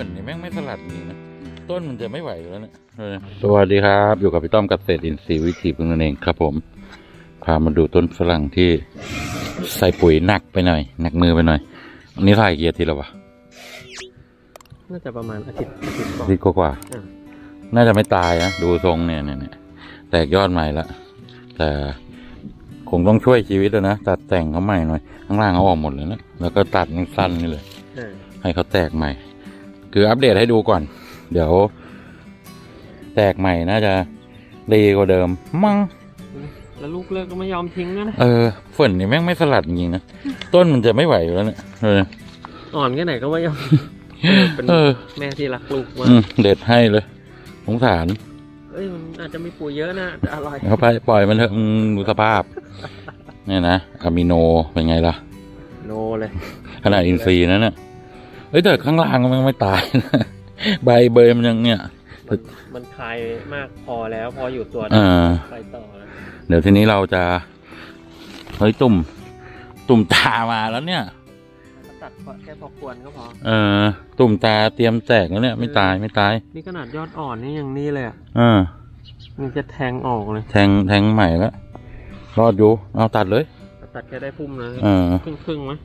นนี่แม่งไม่สลัดจริงนะต้นมันจะไม่ไหวแล้วเนี่ยสวัสดีครับอยู่กับพี่ต้อมเกษตรอินทรีย์วิถีพึ่งนั่นเองครับผมพามาดูต้นฝรั่งที่ใส่ปุ๋ยหนักไปหน่อยหนักมือไปหน่อยอันนี้ใส่กี่อาทิตย์แล้ววะน่าจะประมาณอาทิตย์กว่าน่าจะไม่ตายนะดูทรงเนี่ยแตกยอดใหม่ละแต่คงต้องช่วยชีวิตแล้วนะตัดแต่งเขาใหม่หน่อยข้างล่างเขาออกหมดเลยนะแล้วก็ตัดสั้นนี่เลยให้เขาแตกใหม่คืออัปเดตให้ดูก่อนเดี๋ยวแตกใหม่น่าจะดีกว่าเดิมมั้งแล้วลูกเลิกก็ไม่ยอมทิ้งนะฝนนี่แม่งไม่สลัดจริงนะต้นมันจะไม่ไหวอยู่แล้วเนี่ยอ่อนแค่ไหนก็ไม่ยอมเป็นแม่ที่รักลูกมากเด็ดให้เลยสงสารมันอาจจะมีปุ๋ยเยอะนะแต่อร่อยเขาไปปล่อยมันเถอะดูสภาพเนี่ยนะอะมิโนเป็นไงล่ะโนเลยขนาดอินทรีย์นั่นน่ะแต่ข้างล่างมันไม่ตายนะใบเบยมันยังเนี่ยมันคลายมากพอแล้วพออยู่ตัวไปต่อแล้วเดี๋ยวทีนี้เราจะตุ่มตามาแล้วเนี่ยตัดแค่พอควรก็พอตุ่มตาเตรียมแตกแล้วเนี่ยไม่ตายนี่ขนาดยอดอ่อนนี่ยังนี่เลยมันจะแทงออกเลยแทงใหม่แล้วรอดอยู่เอาตัดเลยตัดแค่ได้พุ่มนะครึ่งไหม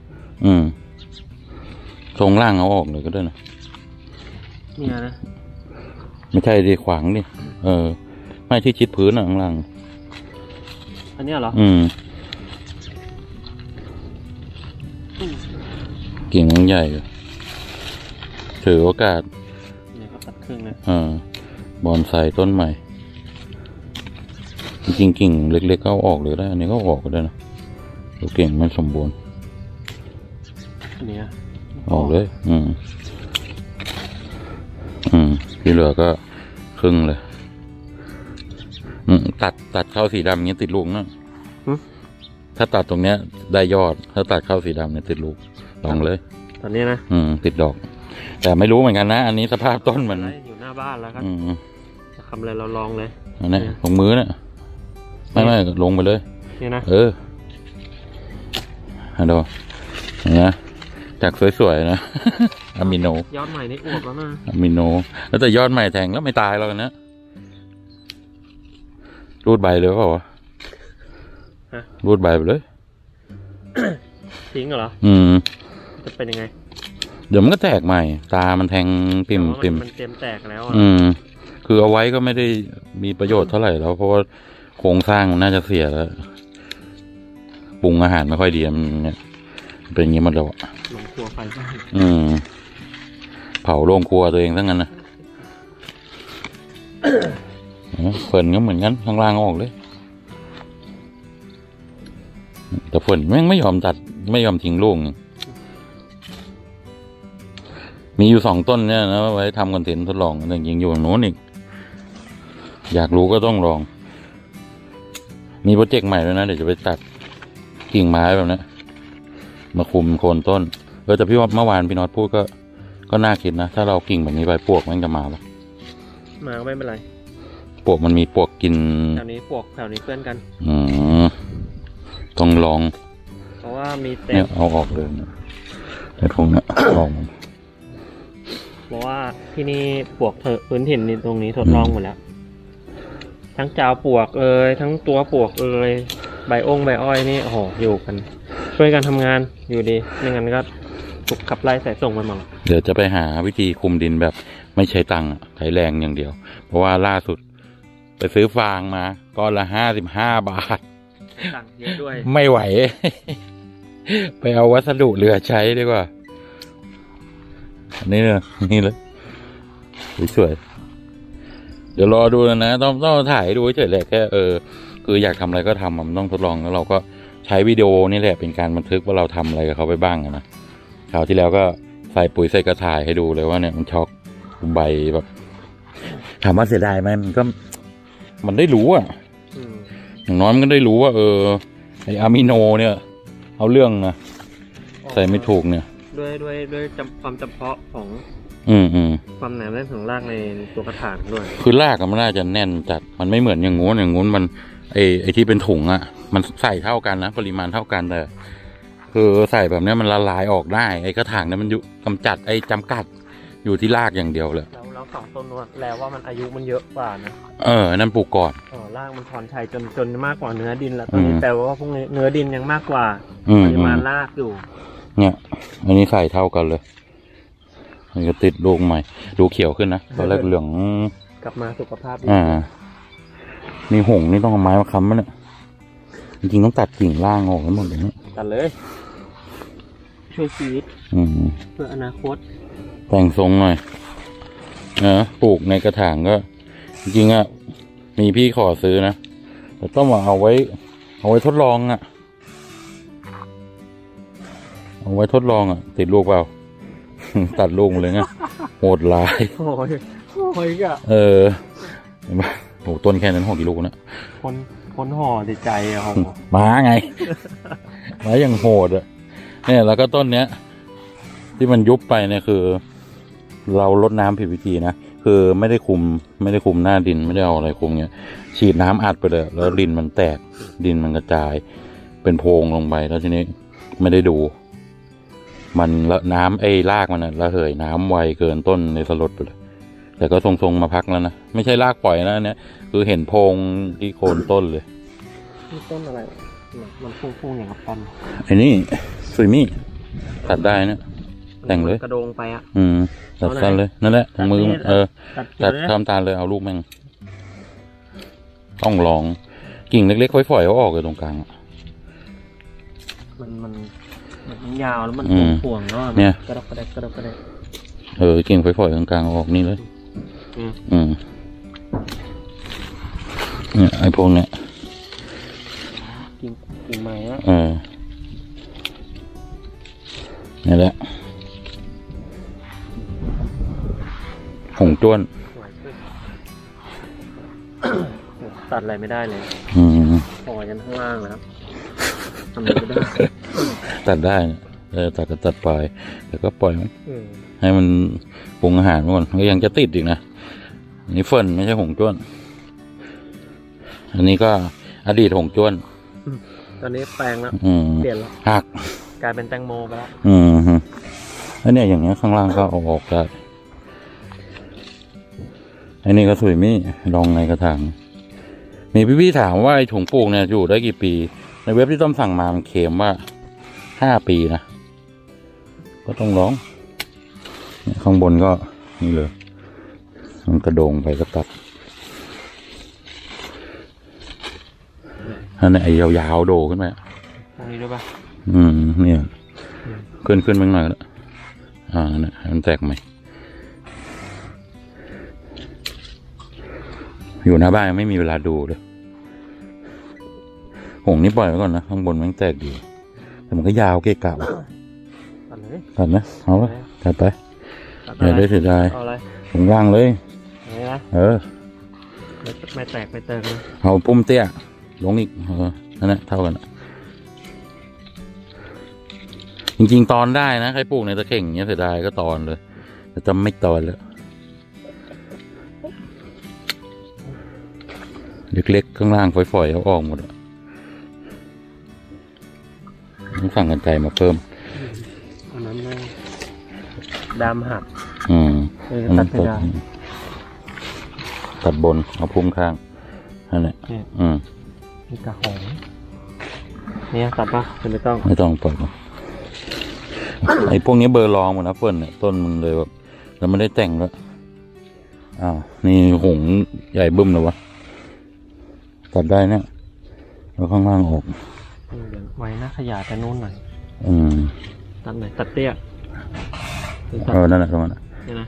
ทรงล่างเอาออกเลยก็ได้นะเนี่ยนะไม่ใช่ดีขวางดิไม่ที่ชิดพื้นข้างล่างอันนี้เหรอกิ่งใหญ่ถือโอกาสเนี่ยเขาตัดครึ่งนะบอนไซต้นใหม่จริงกิ่งเล็กๆก็ออกเลยได้อันนี้ก็ออกก็ได้นะตัวกิ่งมันสมบูรณ์เนี่ยออกเลยที่เหลือก็ครึ่งเลยตัดเข้าสีดำเงี้ยติดลูกนะถ้าตัดตรงเนี้ยได้ยอดถ้าตัดเข้าสีดำเนี่ยติดลูกลองเลยตอนนี้นะติดดอกแต่ไม่รู้เหมือนกันนะอันนี้สภาพต้นมันอยู่หน้าบ้านแล้วครับจะทำอะไรเราลองเลยอันนี้ของมือเนี่ยไม่ลงไปเลยนี่นะฮัลโหลเนี่ยจากสวยๆนะอะมิโนยอดใหม่นี่อวบแล้วนะอะมิโนแล้วแต่ยอดใหม่แทงแล้วไม่ตายแล้วนะรูดใบเลยเปล่าวะรูดใบไปเลยทิ้งเหรอจะเป็นยังไงเดี๋ยวมันก็แตกใหม่ตามันแทงปิ่มมันเต็มแตกแล้วคือเอาไว้ก็ไม่ได้มีประโยชน์เท่าไหร่แล้วเพราะว่าโครงสร้างมันน่าจะเสียแล้วปรุงอาหารไม่ค่อยดีมันเนี่ยเป็นอย่างนี้หมดแล้วลงครัวไฟบ้านเผาโรงครัวตัวเองทั้งนั้นนะฝนก็เหมือนกันข้างล่างออกเลยแต่ฝนแม่งไม่ยอมตัดไม่ยอมทิ้งลูกมีอยู่2 ต้นเนี่ยนะไว้ทำคอนเทนต์ทดลองแต่ยิงอยู่ตรงโน้นอีกอยากรู้ก็ต้องลองมีโปรเจกต์ใหม่ด้วยนะเดี๋ยวจะไปตัดกิ่งไม้แบบนี้มาคุมโคนต้นแต่พี่ว่าเมื่อวานพี่น็อตพูดก็น่าคิดนะถ้าเรากิ่งแบบนี้ไปปวกมันจะมาปะมาไม่เป็นไรปวกมันมีปวกกินแถวนี้ปวกแถวนี้เพื่อนกันต้องลองเพราะว่ามีเต็มเอาออกเลยนะไอ้พวกนี้ลองเพราะว่าที่นี่ปวกพื้นถิ่นนี่ตรงนี้ทดลองหมดแล้วทั้งจาวปวกทั้งตัวปวกใบอ้อยนี่โอ้โหอยู่กันช่วยกันทำงานอยู่ดีไม่งั้นก็ถูกขับไล่ใส่ส่งไปหมดเดี๋ยวจะไปหาวิธีคุมดินแบบไม่ใช้ตังค์ใช้แรงอย่างเดียวเพราะว่าล่าสุดไปซื้อฟางมาก้อนละ55 บาทตังค์เยอะด้วยไม่ไหวไปเอาวัสดุเหลือใช้ดีกว่านี่เลยสวยเดี๋ยวรอดูนะต้องถ่ายดูเฉยๆแหละแค่คืออยากทำอะไรก็ทำมันต้องทดลองแล้วเราก็ใช้วิดีโอนี่แหละเป็นการบันทึกว่าเราทำอะไรกับเขาไปบ้างนะคราวที่แล้วก็ใส่ปุ๋ยใส่กระถายให้ดูเลยว่าเนี่ยมันช็อกใบแบบถามว่าเสียดายไหมมันได้รู้อย่างน้อยมันก็ได้รู้ว่าไออะมิโนเนี่ยเอาเรื่องนะใส่ไม่ถูกเนี่ยด้วยความจำเพาะของความหนาแน่นของรากในตัวกระถางด้วยคือรากมันน่าจะแน่นจัดมันไม่เหมือนอย่างงู้นมันไอที่เป็นถุงมันใส่เท่ากันนะปริมาณเท่ากันแต่คือใส่แบบนี้มันละลายออกได้ไอกระถางเนี่ยมันกำจัดไอจำกัดอยู่ที่รากอย่างเดียวเลยแล้วสองต้นนู้นแล้วว่ามันอายุมันเยอะกว่านะนั่นปลูกก่อนรากมันถอนชัยจนมากกว่าเนื้อดินแล้วตอนนี้แต่ว่าพวกนี้เนื้อดินยังมากกว่าปริมาณรากอยู่เนี่ยอันนี้ใส่เท่ากันเลยมันก็ติดลูกใหม่ดูเขียวขึ้นนะตอนแรกเหลืองกลับมาสุขภาพดีนี่หงนี่ต้องเอาไม้มาค้ำมันเนี่ยจริงๆต้องตัดกิ่งล่างออกทั้งหมดเลยเนี่ยตัดเลยช่วยชีวิตเพื่ออนาคตแต่งทรงหน่อยปลูกในกระถางก็จริงๆมีพี่ขอซื้อนะแต่ต้องมาเอาไว้ทดลองเอาไว้ทดลองติดลูกเปล่า ตัดลูกเลยไงโหดร้ายโอ้ยก็เห็นไหมโอ้ต้นแค่นั้นห่อกี่ลูกนะคนห่อในใจม้าไงม้ายังโหดเนี่ยแล้วก็ต้นเนี้ยที่มันยุบไปเนี่ยคือเราลดน้ำผิดวิธีนะคือไม่ได้คุมหน้าดินไม่ได้เอาอะไรคุมเงี้ยฉีดน้ำอัดไปเลยแล้วดินมันแตกดินมันกระจายเป็นโพรงลงไปแล้วทีนี้ไม่ได้ดูมันน้ำรากมันระเหยน้ำไวเกินต้นในสลดไปเลยแต่ก็ทรงๆมาพักแล้วนะไม่ใช่รากปล่อยนะเนี่ยคือเห็นโพรงที่โคนต้นเลยต้นอะไรมันฟุ้งๆอย่างกับต้นไอ้นี่ซุยมี่ตัดได้นะแต่งเลยกระโดงไปตัดสั้นเลยนั่นแหละมือตัดทำตาเลยเอาลูกแม่งต้องลองกิ่งเล็กๆฝอยๆเอาออกเลยตรงกลางมันยาวแล้วมันห่วงเนาะเนี่ยกระดกกิ่งฝอยๆตรงกลางเอาออกนี่เลยเนี่ยไอ้พวกเนี้ยกิ่งไม้นี่แหละหงจ้วนตัดอะไรไม่ได้เลยปล่อยกันข้างล่างนะครับทำอะไรไม่ได้ตัดได้ตัดก็ตัดปลายแต่ก็ปล่อยมันให้มันปรุงอาหารก่อนก็ยังจะติดอีกนะนี่เฟิร์นไม่ใช่หงจ้วนอันนี้ก็อดีตหงจ้วนตอนนี้แปลงแล้วเปลี่ยนแล้วหักกลายเป็นแตงโมไปแล้วแล้วเนี่ยอย่างเงี้ยข้างล่างก็เอาออกได้อันนี้ก็สวยมี่ลองในกระถางมีพี่ๆถามว่าไอ้ถุงปลูกเนี่ยอยู่ได้กี่ปีในเว็บที่ต้อมสั่งมามันเข็มว่า5 ปีนะก็ต้องลองข้างบนก็นี่เลยมันกระโดงไปก็ตัดอันนี้ไอ้ยาวๆโดขึ้นไปตรงนี้ด้วยป่ะเนี่ยขึ้นไปหน่อยแล้วเนี่ยมันแตกไหมอยู่หน้าบ้านไม่มีเวลาดูเลยหงนี่ปล่อยไว้ก่อนนะข้างบนมันแตกดีแต่มันก็ยาวเกะกะตัดนะเอาไปตัดไปอย่าได้เสียดายหงล่างเลยไม่แตกไม่เติมนะเอาปุ่มเตี้ยลงอีกนั่นแหละเท่ากันจริงๆตอนได้นะใครปลูกในตะเข่งเงี้ยเสียดายก็ตอนเลยแต่จะไม่ตอนเลยเล็กๆข้างล่างฝอยๆเขาออกหมดต้องสั่งกันไกลมาเพิ่มอันนั้นเลยดำหักตัดบนเอาพุ่มข้างนั่นแหละนี่กระหงเนี่ยตัดปะไม่ต้องปล่อยไอ้พวกนี้เบอร์รองหมดนะเฟิร์นเนี่ยต้นมึงเลยแบบเราไม่ได้แต่งแล้วนี่หงใหญ่บึ้มเลยวะตัดได้เนี่ยแล้วข้างล่างออกไว้นะขยายแต่นู้นหน่อยตัดหน่อยตัดเตี้ยนั่นแหละประมาณนั้น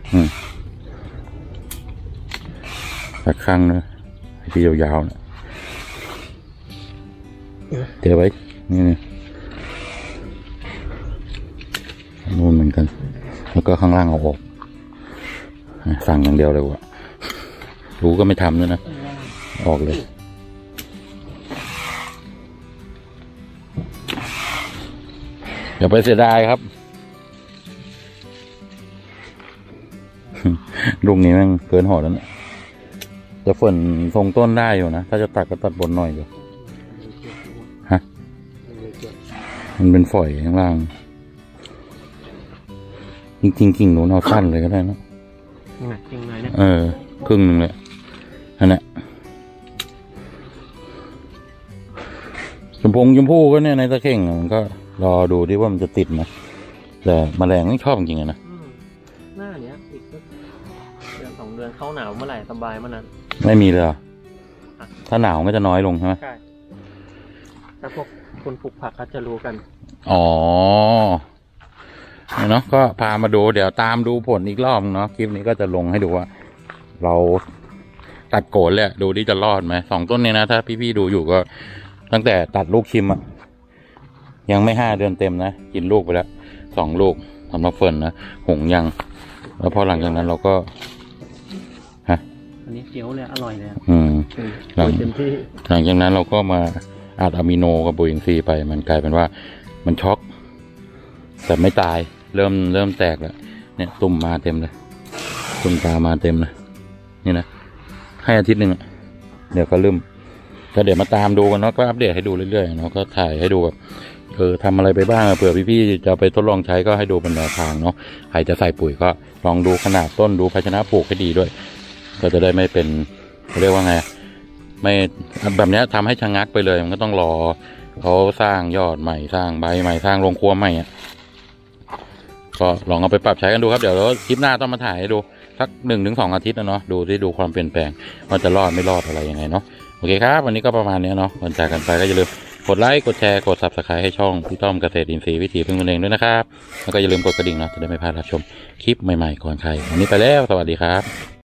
ตัดข้างนะที่ยาวๆนะเดี๋ยวไว้นี่นู่นเหมือนกันแล้วก็ข้างล่างเอาออกสั่งอย่างเดียวเลยวะรู้ก็ไม่ทำด้วยนะออกเลยอย่าไปเสียดายครับลูกนี้แม่งเกินหอแล้วนะจะฝนทรงต้นได้อยู่นะถ้าจะตัดก็ตัดบนหน่อยอยู่มันเป็นฝอยข้างล่างจริงๆกิ่งนู้นเอาสั้นเลยก็ได้นะครึ่งหนึ่งเลยอันนี้ชมพู่ก็เนี่ยในตะเข่งมันก็รอดูที่ว่ามันจะติดไหมแต่แมลงไม่ชอบจริงๆนะหน้าเนี้ยอีกสักเดือน2 เดือนเข้าหนาวเมื่อไหร่สบายเมื่อนั้นไม่มีเลยถ้าหนาวก็จะน้อยลงใช่ไหมใช่ถ้าพวกคนปลูกผักเขาจะรู้กันเนาะก็พามาดูเดี๋ยวตามดูผลอีกรอบเนาะคลิปนี้ก็จะลงให้ดูว่าเราตัดโกนเลยดูที่จะรอดไหม2 ต้นนี้นะถ้าพี่ๆดูอยู่ก็ตั้งแต่ตัดลูกชิมอะยังไม่5 เดือนเต็มนะกินลูกไปแล้ว2 ลูกสำหรับเฟิร์นนะหงยังแล้วพอหลังจากนั้นเราก็อันนี้เจียวเลยอร่อยเลยหลังจากนั้นเราก็มาอัดอะมิโนกับปุ๋ยอินทรีย์ไปมันกลายเป็นว่ามันช็อกแต่ไม่ตายเริ่มแตกแล้วเนี่ยตุ่มมาเต็มเลยตุ่มตามาเต็มเลยนี่นะให้อาทิตย์หนึ่งเดี๋ยวก็เดี๋ยวมาตามดูกันเนาะก็อัปเดตให้ดูเรื่อยๆเนาะก็ถ่ายให้ดูแบบทำอะไรไปบ้างเผื่อพี่ๆจะไปทดลองใช้ก็ให้ดูเป็นแนวทางเนาะใครจะใส่ปุ๋ยก็ลองดูขนาดต้นดูภาชนะปลูกให้ดีด้วยก็จะได้ไม่เป็นเรียกว่าไงไม่แบบนี้ทำให้ชะงักไปเลยมันก็ต้องรอเขาสร้างยอดใหม่สร้างใบใหม่สร้างโรงครัวใหม่ก็ลองเอาไปปรับใช้กันดูครับเดี๋ยวคลิปหน้าต้องมาถ่ายให้ดูสัก1 ถึง 2 อาทิตย์นะเนาะดูความเปลี่ยนแปลงว่าจะรอดไม่รอดอะไรยังไงเนาะโอเคครับวันนี้ก็ประมาณนี้เนาะก่อนจากกันไปก็อย่าลืมกดไลค์กดแชร์กด Subscribe ให้ช่องพี่ต้อมเกษตรอินทรีย์วิถีพึ่งตนเองด้วยนะครับแล้วก็อย่าลืมกดกระดิ่งเนาะจะได้ไม่พลาดรับชมคลิปใหม่ๆก่อนใครวันนี้ไปแล้วสวัสดีครับ